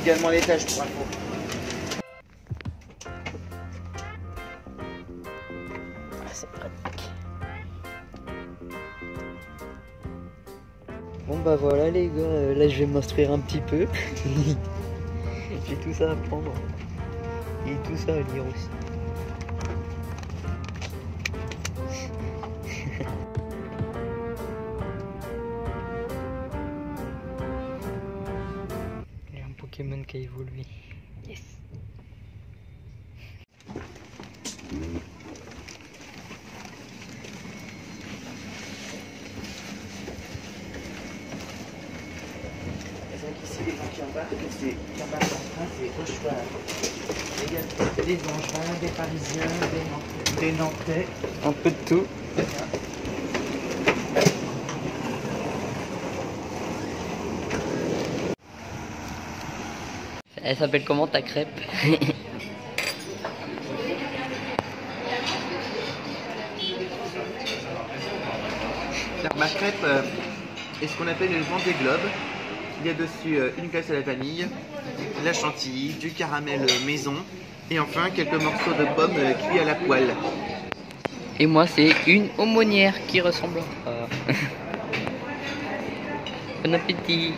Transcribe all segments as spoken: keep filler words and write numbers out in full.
également l'étage pour info. Ah, c'est pratique. Bon bah voilà les gars, euh, là je vais m'instruire un petit peu. J'ai tout ça à prendre. Et tout ça à lire aussi. Il y a un Pokémon qui a évolué. Yes. Donc ici les gens qui embarquent, c'est qui embarquent en train, c'est au choix. Il y a des Angevins, des Parisiens, des, des Nantais. Un peu de tout. Elle s'appelle comment ta crêpe? Alors ma crêpe euh, est ce qu'on appelle le Vendée Globe. Il y a dessus euh, une glace à la vanille, de la chantilly, du caramel maison et enfin quelques morceaux de pommes euh, cuits à la poêle. Et moi c'est une aumônière qui ressemble à... Bon appétit.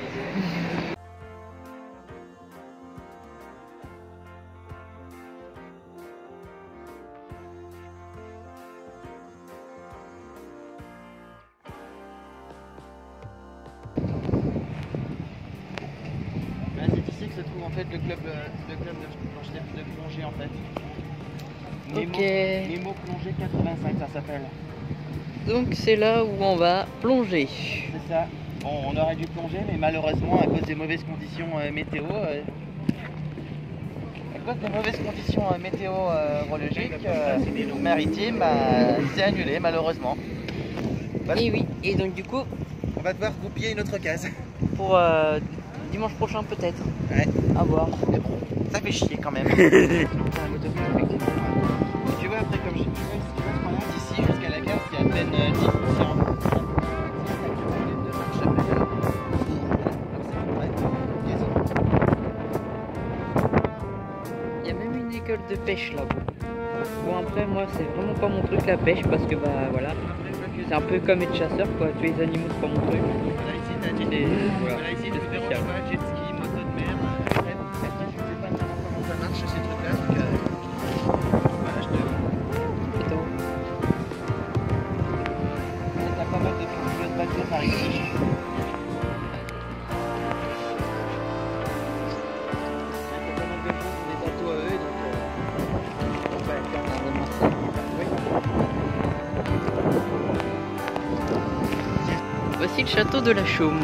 C'est ici que se trouve en fait le club, le club de, de plongée en fait. Nemo, Ok. Nemo plongée quatre-vingt-cinq ça s'appelle. Donc c'est là où on va plonger. C'est ça. Bon, on aurait dû plonger mais malheureusement à cause des mauvaises conditions euh, météo, euh, à cause des mauvaises conditions euh, météorologiques euh, maritimes, bah, c'est annulé malheureusement. Voilà. Et oui, et donc du coup, On va devoir goupiller une autre case. pour euh, dimanche prochain peut-être. Ouais. À voir. Mais bon, ça fait chier quand même. Tu vois après comme je tu vois, tu vois ce qu'on a d'ici jusqu'à la gare, c'est à peine euh, dix pour cent. Il y a même une école de pêche là-bas. Bon après moi c'est vraiment pas mon truc la pêche parce que bah voilà. C'est un peu comme être chasseur quoi, tuer les animaux c'est pas mon truc. Là ici t'as dit des. Voilà ici de spécial. Jet ski, moto de mer. Après, après je sais pas vraiment comment ça marche ces trucs là donc euh, voilà je te. Attends. T'as pas mal de pilotes bateaux par ici. Voici le château de la Chaume.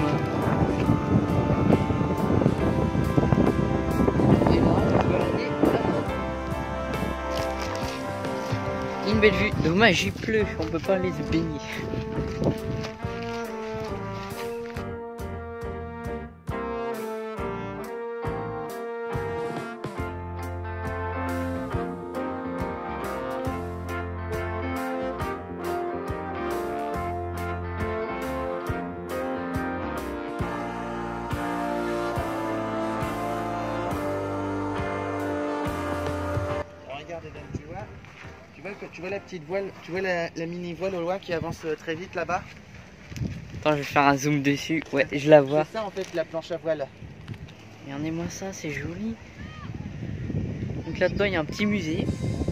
Et là, on peut aller là-bas. Une belle vue. Dommage, il pleut, on peut pas aller se baigner. Regarde Eden, tu vois, tu vois, tu vois la petite voile, tu vois la, la mini voile au loin qui avance très vite là-bas. Attends, je vais faire un zoom dessus. Ouais, je la vois. C'est ça en fait la planche à voile. Regardez-moi ça, c'est joli. Donc là-dedans, il y a un petit musée.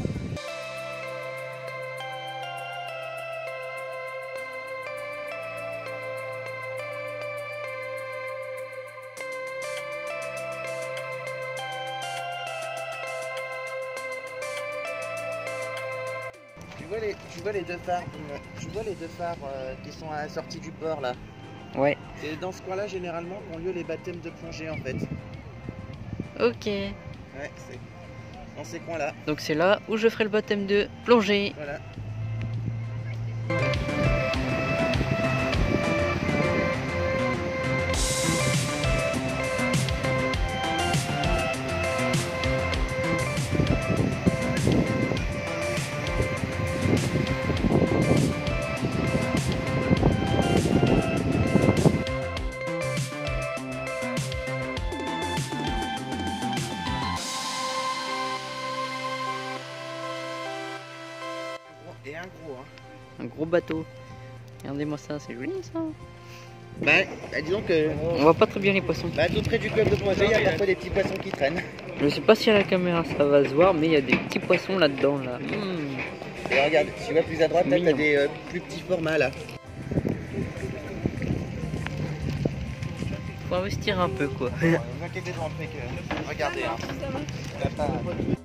Tu vois les, tu vois les deux phares, tu vois les deux phares euh, qui sont à la sortie du port là. Ouais. C'est dans ce coin-là généralement qu'ont lieu les baptêmes de plongée en fait. Ok. Ouais, c'est dans ces coins-là. Donc c'est là où je ferai le baptême de plongée. Voilà. Et un gros, hein. Un gros bateau. Regardez-moi ça, c'est joli ça. Bah, bah, disons que... On voit pas très bien les poissons. Bah, tout près du club de plongée, il y a parfois des petits poissons qui traînent. Je sais pas si à la caméra ça va se voir, mais il y a des petits poissons là-dedans là. Mmh. Et regarde, tu vois plus à droite, là, Mignon. t'as des euh, plus petits formats là. Faut investir un peu quoi. Ne vous inquiétez pas, mec. euh, Regardez, hein. On a pas...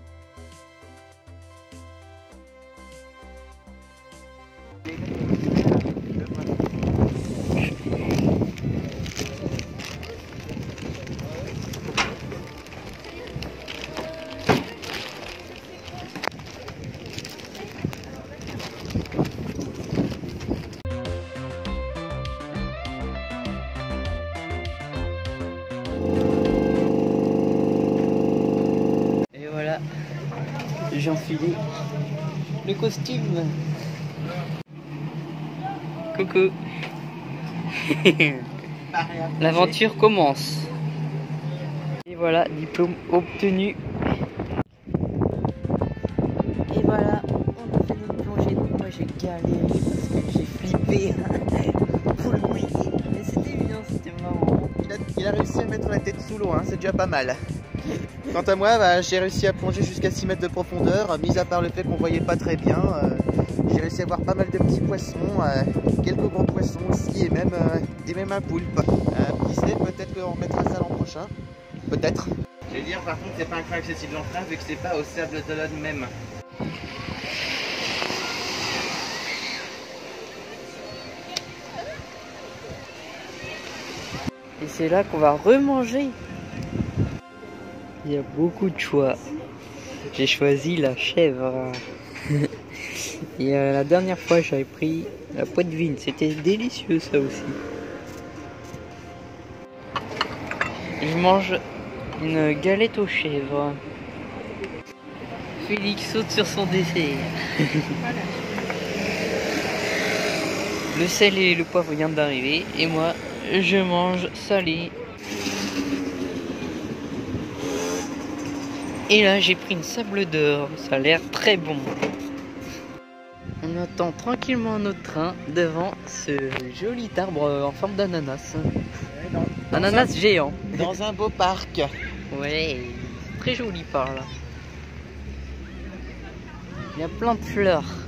Et voilà, j'ai enfilé le costume. Coucou. L'aventure commence. Et voilà, diplôme obtenu. Et voilà, on a fait notre plongée. Donc moi j'ai galéré parce que j'ai flippé pour le mouiller. Mais c'était bien, c'était marrant. Il a, il a réussi à mettre la tête sous l'eau, hein, c'est déjà pas mal. Quant à moi, bah, j'ai réussi à plonger jusqu'à six mètres de profondeur, mis à part le fait qu'on voyait pas très bien. Euh, j'ai réussi à voir pas mal de petits poissons, euh, quelques gros poissons aussi, et même, euh, et même un poulpe. Euh, qui sait, peut-être qu'on remettra ça l'an prochain. Peut-être. Je vais dire, par contre, c'est pas un coin accessible en train vu que c'est pas au Sable d'Olonne même. Et c'est là qu'on va remanger. Il y a beaucoup de choix. J'ai choisi la chèvre. Et euh, la dernière fois j'avais pris la poitrine. C'était délicieux ça aussi. Je mange une galette aux chèvres. Félix saute sur son dessert. Le sel et le poivre viennent d'arriver. Et moi je mange salé. Et là j'ai pris une sable d'or, ça a l'air très bon. On attend tranquillement notre train devant ce joli arbre en forme d'ananas. Ananas un, géant. Dans un beau parc. Ouais, très joli par là. Il y a plein de fleurs.